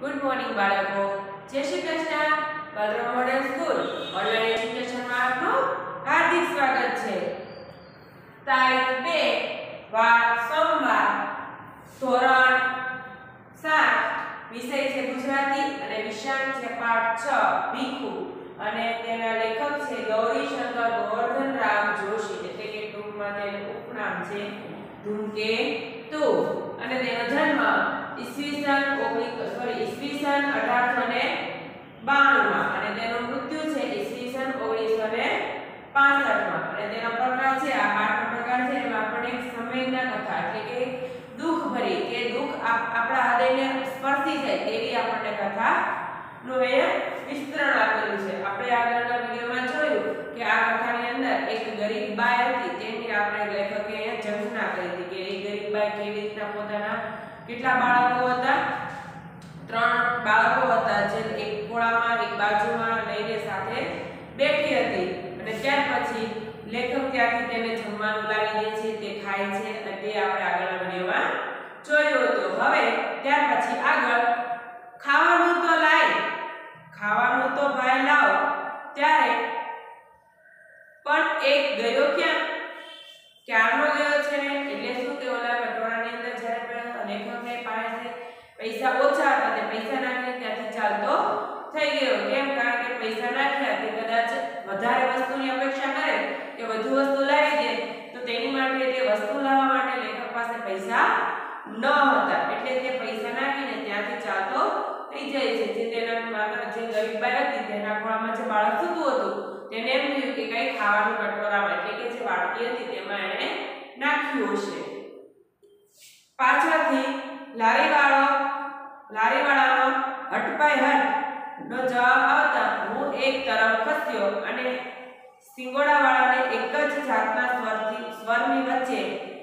Good morning બાળકો. જય Shri Krishna. Bhadra model school online એજ્યુકેશનમાં આપનું હાર્દિક સ્વાગત છે. તારીખ 2 વાર સોમવાર, ધોરણ 7, વિષય છે ગુજરાતી અને વિષય છે પાઠ 6 ભીખુ અને તેના લેખક છે ગૌરીશંકર ગોવર્ધનરામ જોશી, એટલે કે ટૂંકમાં તેનું ઉપનામ છે ધૂમકેતુ. અને તેનો જન્મ ઈસવીસન 1892 માં અને તેનું મૃત્યુ છે ઈસવીસન 1965 માં. અને તેનો પ્રકાર છે આ પાઠનો પ્રકાર છે એમાં આપણે એક સંવેદના કથા, એટલે કે દુઃખ ભરી કે દુઃખ આપણા હૃદયને સ્પર્શી જાય તેવી આપણને કથા નું એ વિસ્તરણ આપેલું છે. આપણે આગળના વિડિયોમાં જોયું કે આ કથાની અંદર એક ગરીબ બાઈ હતી, તેની આપણે લેખકે ચર્ચા કરી હતી કે એ ગરીબ બાઈ કેવી રીતના પોતાના કેટલા બાળકો હતા, 3 બાળકો હતા, જે એક ખોળામાં એક બાજુમાં લઈને સાથે બેઠી હતી. અને ત્યાર પછી લેખક ત્યાંથી તેને જમવાનું લાવી દે છે, તે ખાય છે અને તે આપણે આગળના વિડિયોમાં જોયું હતું. હવે ત્યાર પછી આગળ ખાવાનું તો લાય, ખાવાનું તો ભાઈ લાવ, ત્યારે પણ એક ગયો ક્યારનો ગયો છે ને, એટલે શું કે ઓલા કટોરાની અંદર જ્યારે લેખકને પાસે પૈસા ઓછા હતા તે પૈસા નાખીને ત્યાંથી ચાલતો થઈ ગયો. કેમ? કારણ કે પૈસા નાખ્યા તે કદાચ વધારે વસ્તુની અપેક્ષા કરે કે વધુ વસ્તુ લાવી દે, તો તેની માટે તે વસ્તુ લાવવા માટે લેખક પાસે પૈસા ન હતા, એટલે તે પૈસા નાખીને ત્યાંથી ચાલતો થઈ જાય છે. જે તેના માત્ર જે ગરીબ બાઈ હતી તેના ખોળામાં જે બાળક સૂતું હતું તેને એમ થયું કે કઈ ખાવાનું કટોરામાં, એટલે કે જે વાટકી હતી તેમાં એને નાખ્યું હશે. પાછળથી લારીવાળાનો હટપાઈ હટ નો જવાબ આવતા હું એક તરફ ખસ્યો અને સિંગોડાવાળાને એક જ જાતના સ્વરની વચ્ચે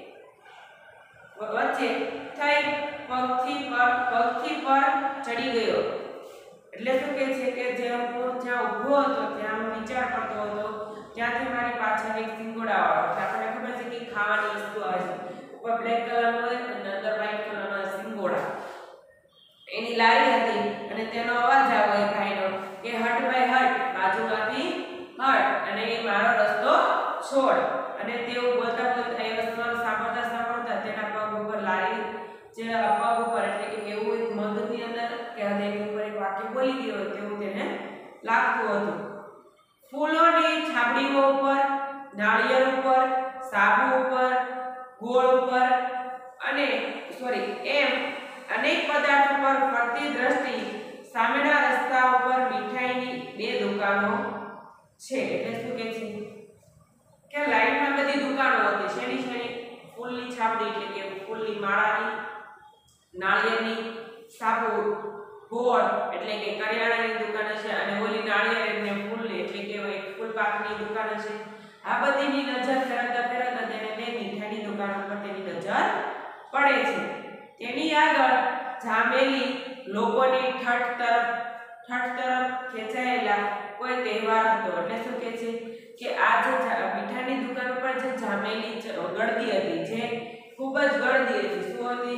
થઈ પગથી પર ચડી ગયો. એટલે શું કહે છે કે જે હું જ્યાં ઊભો હતો ત્યાં હું વિચાર કરતો હતો, ત્યાંથી મારી પાછળ એક સિંગોડાવાળો, આપણને ખબર છે કે ખાવાની વસ્તુ આવે છે, ઉપર બ્લેક કલરનો હોય અને અંદર વ્હાઈટ કલરનો સિંગોડા, એની લારી હતી. અને તેનો અવાજ આવ્યો એ ભાઈનો કે હટ ભાઈ હટ, બાજુમાંથી હટ અને એ મારો રસ્તો છોડ. અને તેઓ બોલતા બોલતા એ વસ્તુ સાંભળતા તેના પગ ઉપર લારી જે પગ ઉપર, એટલે કે એવું એક મગજની અંદર કે હૃદયની ઉપર એક વાક્ય બોલી ગયો તેવું તેને લાગતું હતું. ફૂલોની છાબડીઓ ઉપર, નાળિયેર ઉપર, સાબુ ઉપર, ગોળ ઉપર અને એમ અનેક પદાર્થો પર ફરતી દ્રષ્ટિ સામેના રસ્તા ઉપર મીઠાઈની 2 દુકાનો છે. એટલે શું કહે છે કે લાઈનમાં બધી દુકાનો હતી. શેની ફૂલની છાબડી, એટલે કે ફૂલની માળાની, નાળિયેરની, સાબુ, ગોળ એટલે કે કરિયાણાની દુકાન છે, અને ઓલી નાળિયેર એટલે ફૂલની, એટલે કે એક ફૂલપાકની દુકાન છે. આ બધીની નજર ફેરવતા તેને 2 મીઠાઈની દુકાન ઉપર તેની નજર પડે છે. તેની આગળ જામેલી લોકોની ઠઠ તરફ ખેંચાયેલા કોઈ તહેવાર હતો. એટલે શું કહે છે કે આ જે મીઠાઈની દુકાન ઉપર જે જામેલી ગળદી હતી, જે ખૂબ જ ગળદી હતી, શું હતી?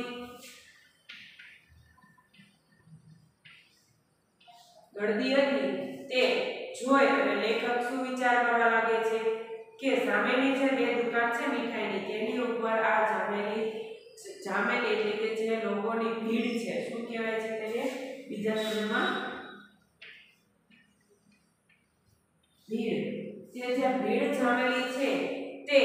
ગળદી હતી. તે જોઈ અને લેખક શું વિચાર કરવા લાગે છે કે સામેની જે 2 દુકાન છે મીઠાઈની, તેની ઉપર આ જામેલી એટલે કે જે લોકોની ભીડ છે, શું કહેવાય છે તેને બીજા શબ્દમાં? ભીડ. જે ભીડ જામેલી છે તે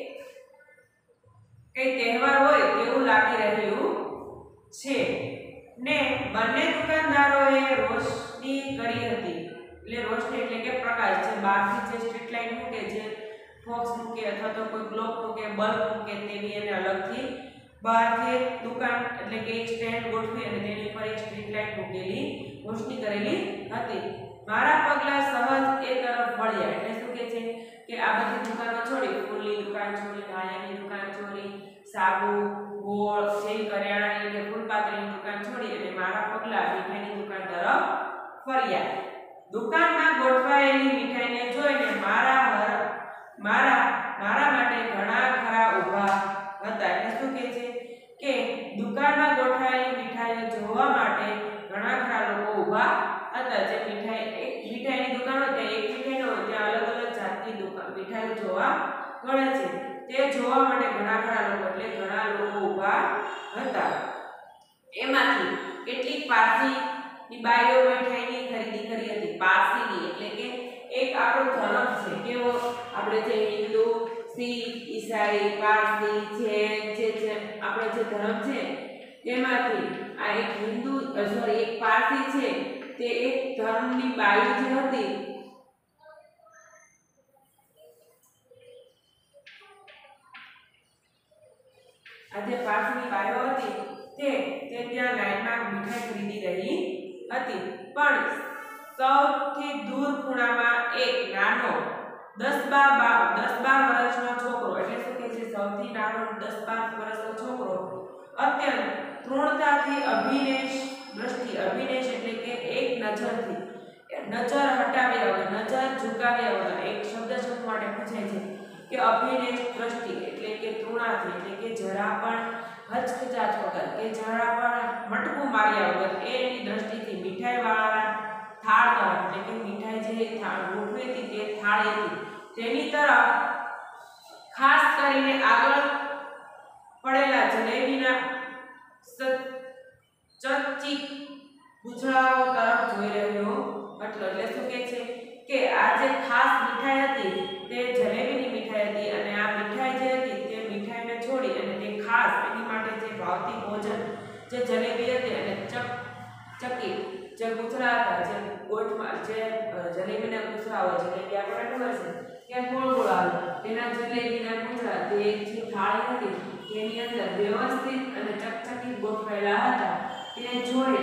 કઈ તહેવાર હોય તેવું લાગી રહ્યું છે. ને બંને દુકાનદારોએ રોશની કરી હતી. એટલે રોશની એટલે કે પ્રકાશ, જે બહારથી જે સ્ટ્રીટ લાઇટ મૂકે, જે ફોક્સ મૂકે અથવા તો કોઈ ગ્લોબ મૂકે, બલ્બ મૂકે, તેવી એને અલગથી બહારથી દુકાન એટલે કે એક સ્ટેન્ડ ગોઠવી અને તેની ઉપર એક સ્ટ્રીટ લાઇટ મૂકેલી, રોશની કરેલી હતી. મારા પગલા સહજ એ તરફ વળ્યા. એટલે શું કહે છે કે આ બધી દુકાનો છોડી, ફૂલની દુકાન છોડી, નાળિયેરની દુકાન છોડી, સાબુ, ગોળ જેવી કરિયાણાની કે ફૂલપાત્રીની દુકાન છોડી અને મારા પગલા મીઠાઈની દુકાન તરફ ફર્યા. દુકાનમાં ગોઠવાયેલી મીઠાઈને જોઈને મારા માટે ઘણા ખરા ઊભા હતા. એટલે શું કહે છે કે દુકાનમાં ગોઠવાયેલી મીઠાઈઓ જોવા માટે ઘણા ખરા ઊભા હતા. જે મીઠાઈની દુકાન હોય ત્યાં એક મીઠાઈ ન હોય, ત્યાં અલગ અલગ જાતની મીઠાઈઓ જોવા મળે છે. તે જોવા માટે ઘણા લોકો એટલે ઘણા લોકો ઊભા હતા. એમાંથી કેટલીક પારસીની બાઈઓ મીઠાઈની ખરીદી કરી હતી. પારસીની એટલે કે એક આપણો ધર્મ છે, કેવો આપણે જે હિન્દુ, શીખ, ઈસાઈ, પારસી, જૈન જે આપણો જે ધર્મ છે એમાંથી આ એક એક પારસી છે, તે એક ધર્મની બાઈ જે હતી આ જે પારસીની બાઈઓ હતી તે ત્યાં લાઈનમાં મીઠાઈ ખરીદી રહી હતી. પણ સૌથી દૂર ખૂણામાં એક નાનો 10-12 વર્ષનો છોકરો, એટલે શું કે છે, સૌથી નાનો 10-12 વર્ષનો છોકરો અત્યંત તૃણતાથી અભિનેશ એટલે કે એક નજરથી નજર હટાવ્યા વગર, નજર ઝુકાવ્યા વગર, એક શબ્દ માટે પૂછાય છે કે અભિનેશ દ્રષ્ટિ એટલે કે તૃણાથી એટલે કે જરા પણ હચકચાટ વગર કે જરા પણ મટકું માર્યા વગર એની દ્રષ્ટિથી મીઠાઈ વાળાના થાળ તરફ એટલે કે મીઠાઈ જે થાળ ગોઠવી હતી તે થાળી હતી તેની તરફ ખાસ કરીને આગળ પડેલા જલેબીના ચકચીક ગુજળાઓ તરફ જોઈ રહ્યો હતો. એટલે શું કે છે કે આ જે ખાસ મીઠાઈ હતી તે જલેબીની મીઠાઈ હતી, અને આ મીઠાઈ જે હતી તે મીઠાઈને છોડી અને તે ખાસ એની માટે જે ભાવતી ભોજન જે જલેબી હતી અને ચકી જે ગુજરા હતા, જે ગોઠમાં જે જલેબીના ગુજરા હોય, જલેબી આપણે ખબર છે કે ગોળ ગોળ આવે, તેના જલેબીના ગુજરા તે જે થાળી હતી તેની અંદર વ્યવસ્થિત અને ચકચકી ગોઠવાયેલા હતા. તે જોઈ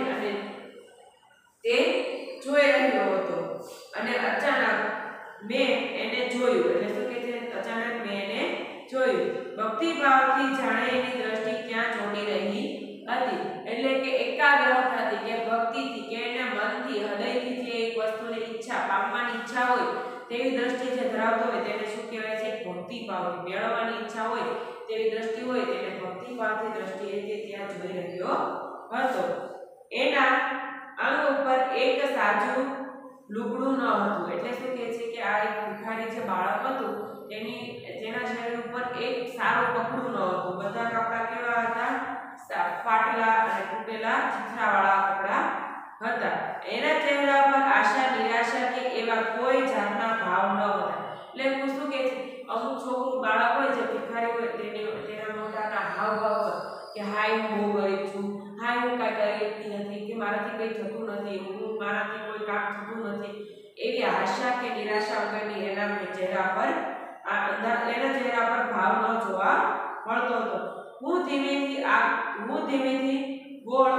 રહ્યો હતો અને અચાનક મેં એને જોયું. એટલે શું કે છે, અચાનક મેં એને જોયું. ભક્તિભાવથી જાણે એની દ્રષ્ટિ ક્યાં ચોંટી રહી હતી, એટલે કે એકાગ્રતાથી કે ભક્તિથી કે એના મનથી હૃદયથી જે એક વસ્તુની ઈચ્છા પામવાની ઈચ્છા હોય તેવી દ્રષ્ટિ જે ધરાવતો હોય તેને શું કહેવાય છે, ભક્તિભાવથી મેળવવાની ઈચ્છા હોય તેવી દ્રષ્ટિ હોય તેને ભક્તિભાવથી દ્રષ્ટિએ તે ત્યાં જોઈ રહ્યો હતો. એના અંગ ઉપર એક સાજું લુગડું ન હતું. એટલે શું કહે છે કે આ એક ભિખારી જે બાળક હતું તેના શરીર ઉપર એક સારું કપડું ન હતું. બધા કપડા કેવા હતા, ફાટેલા અને તૂટેલા ચીથરાવાળા કપડા હતા. એના ચહેરા પર આશા, નિરાશા કે એવા કોઈ જાતના ભાવ ન હતા. એટલે હું શું કહે છે, અમુક છોકરું બાળક હોય જે ભિખારી હોય તેના મોઢાના હાવભાવ કે હાય હું બહુ ગરીબ છું, હાય હું કાંઈ કરી શકતી નથી, કે મારાથી કંઈ થતું નથી, મારાથી કોઈ કામ થતું નથી, એવી આશા કે નિરાશા વગરની એના ચહેરા પર ભાવ ન જોવા મળતો હતો. હું ધીમેથી ગોળ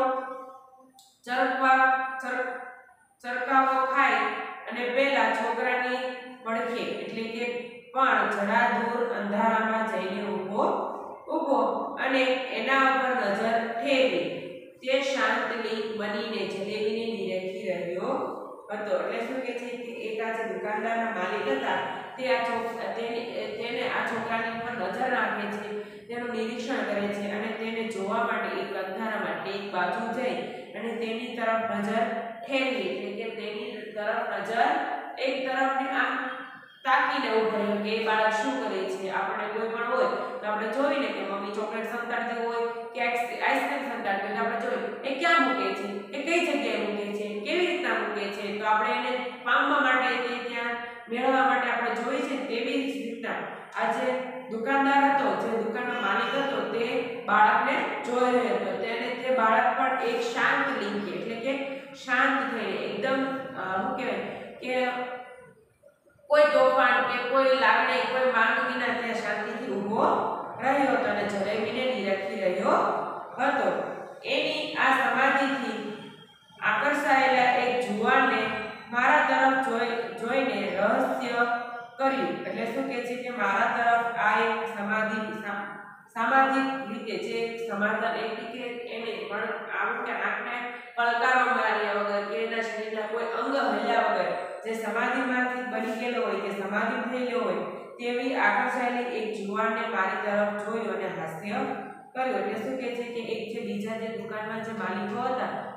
ચરકાવો ખાઈ અને પેલા છોકરાની પડખે એટલે કે પણ જરા દૂર અંધારામાં જઈને ઊભો અને એના ઉપર નજર ઠેરવી. તે શાંતલી બનીને જલેબીને નિરેખી રહ્યો હતો. એટલે શું કે છે કે એક આ જે દુકાનદારના માલિક હતા તેને આ છોકરાની ઉપર નજર રાખે છે, તેનું નિરીક્ષણ કરે છે અને તેને જોવા માટે એક અંધારામાં એક બાજુ જઈ અને તેની તરફ નજર ઠેરવી એટલે કે તેની તરફ નજર એક તરફની આમ તાકીને ઉભો રહ્યો કે એ બાળક શું કરે છે. આપણે કોઈ પણ હોય તો આપણે જોઈને કે મમ્મી ચોકલેટ સંતાડતી હોય કે આઈસ્ક્રીમ સંતાડતી હોય તો આપણે જોઈએ એ ક્યાં મૂકે છે, એ કઈ જગ્યાએ મૂકે છે, કેવી રીતના મૂકે છે, તો આપણે એને પામવા માટે તે ત્યાં મેળવવા માટે આપણે જોઈ છે. તેવી જ રીતના આ જે દુકાનદાર હતો, જે દુકાનનો માલિક હતો, તે બાળકને જોઈ રહ્યો હતો. તે બાળક પણ એક શાંત લિંગ એટલે કે શાંત થઈને એકદમ શું કહેવાય કે કોઈ તોફાન કે કોઈ લાગણી કોઈ માંગ વિના ત્યાં શાંતિથી ઊભો રહ્યો હતો અને જલેબીને નિરખી રહ્યો હતો. એની આ સમાધિથી આકર્ષાયેલા એક જુવાનને મારા તરફ જોઈને રહસ્ય કર્યું. એટલે શું કહે છે કે મારા તરફ આ એક સામાજિક રીતે જે સમાધાન એક રીતે એને પણ આમ કે આંખને પલકારો માર્યા વગર કે એના શરીરના કોઈ અંગ હલ્યા વગર જે સમાધિમાંથી બની ગયેલો હોય કે સમાધિ થઈ ગયો હોય તેવી આકર્ષાયેલી એક જુવાનને મારી તરફ જોયું અને હાસ્ય કર્યું. એટલે શું કહે છે કે એક જે બીજા જે દુકાનમાં જે માલિકો હતા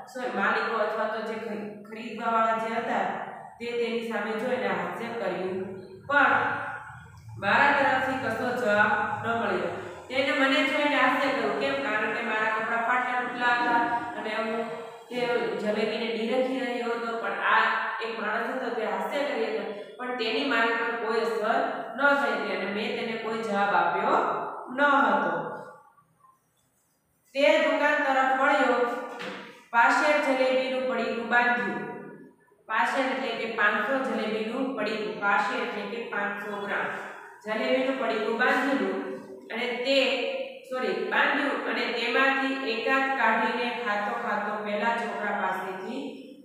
માલિકો અથવા તો જે ખરીદવાવાળા જે હતા તે તેની સામે જોઈને હાસ્ય કર્યું, પણ મારા તરફથી કશો જવાબ ન મળ્યો. તેને મને જોઈને હાસ્ય કર્યું. કેમ? કારણ કે મારા કપડાં ફાટેલા તૂટેલા હતા અને હું તે જલેબીને નીરખી રહ્યો હતો, પણ આ એક માણસ હતો તે હાસ્ય કરી હતો, પણ તેની મારી પર કોઈ અસર ન થઈ અને મેં તેને કોઈ જવાબ આપ્યો ન હતો. તે દુકાન તરફ વળ્યો. પાસે જલેબીનું પડીકું બાંધ્યું. પાસે એટલે કે 500 જલેબીનું પડીકું. પાસે એટલે કે 500 ગ્રામ જલેબીનું પડીકું બાંધ્યું અને તેમાંથી એકાદ કાઢીને ખાતો પેલા છોકરા પાસેથી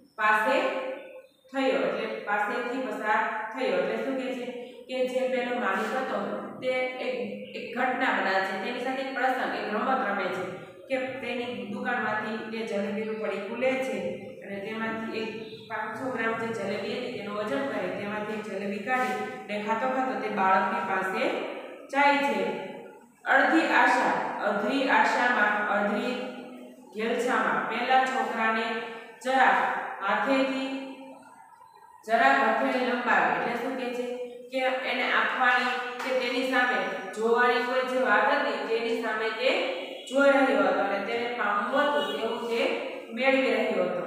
પસાર થયો. એટલે શું કહે છે કે જે પેલો માલિક હતો તે એક ઘટના બનાવે છે, તેની સાથે એક પ્રસંગ, એક રમત રમે છે કે તેની દુકાનમાંથી તે જલેબીનું પડીકું લે છે અને તેમાંથી એક 500 ગ્રામ જે જલેબી હતી તેનું વજન કરે, તેમાંથી એક જલેબી કાઢી ને ખાતો તે બાળકની પાસે જાય છે. અડધી આશામાં અડધી ઘેલછામાં પેલા છોકરાને જરાક હથેળી લંબાવી. એટલે શું કહે છે કે એને આપવાની કે તેની સામે જોવાની કોઈ જે વાત હતી તેની સામે તે જોઈ રહ્યો હતો અને તેને પામવું હતું તેવું તે મેળવી રહ્યો હતો.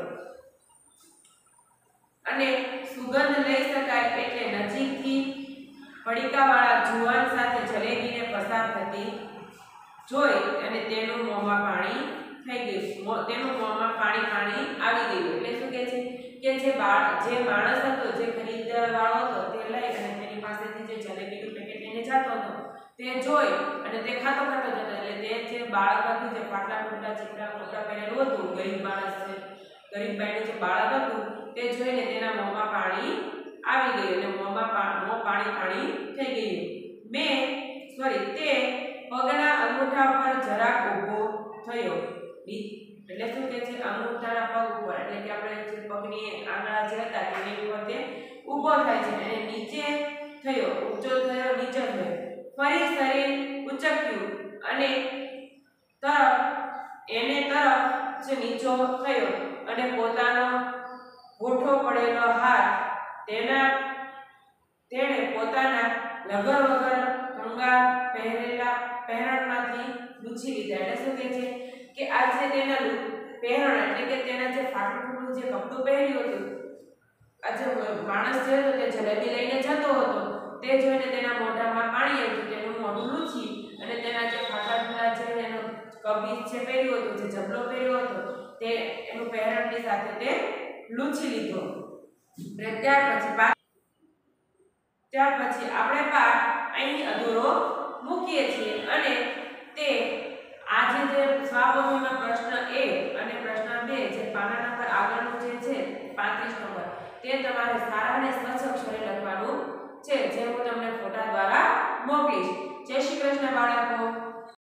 અને સુગંધ લઈ શકાય એટલે નજીકથી પડીકાવાળા જુવાન સાથે જલેબીને પસાર થતી જોઈ અને તેનું મોંમાં પાણી આવી ગયું. એટલે શું કહે છે કે જે માણસ હતો, જે ખરીદવાવાળો હતો, તે લઈ અને તેની પાસેથી જે જલેબીનું પેકેટ લઈને જતો હતો તે જોઈ અને તે ખાતો જતો. એટલે તે જે બાળક હતું, જે પાટલા ટૂંકા ચીકણા કપડાં પહેરેલું હતું, ગરીબ બાઈનું જે બાળક હતું તે જોઈને તેના મોંમાં પાણી આવી ગયું અને મોં પાણી થઈ ગયું. તે પગના અંગૂઠા પર જરાક ઊભો થયો. એટલે શું કહે છે? અંગૂઠાના પગ ઉપર, એટલે કે આપણે જે પગની આંગળા જે હતા તેની ઉપર તે ઊભો થાય છે અને નીચે થયો. ફરી શરીર ઉચક્યું અને તરફ જ નીચો થયો અને પોતાનો ગોઠો પડેલો હાથ તેણે પોતાના લગર વગર કંગાળ પહેરણમાંથી લૂછી લીધા. એટલે શું કહે છે કે આ જે તેના પહેરણ, એટલે કે તેના જે ફાટું જે કપડું પહેર્યું હતું, આ જે માણસ જે હતો તે જલેબી લઈને જતો હતો તે જોઈને તેના મોઢામાં પાણી આવ્યું. તેનું મોઢું લૂછી અને તેના જે ફાટા જે એનો કમીઝ જે પહેર્યું હતું, જે જબલો પહેર્યો હતો તે એનું પહેરણની સાથે તે લૂછી લીધો. ત્યાર પછી આપણે પાઠ અહીં અધૂરો મૂકીએ છીએ અને તે આજે જે સ્વાભિમાનમાં પ્રશ્ન 1 અને પ્રશ્ન 2 જે પાના નંબર આગળનું જે છે 35 નંબર તે તમારે સારા અને સ્વચ્છ અક્ષરે લખવાનું છે. જેમ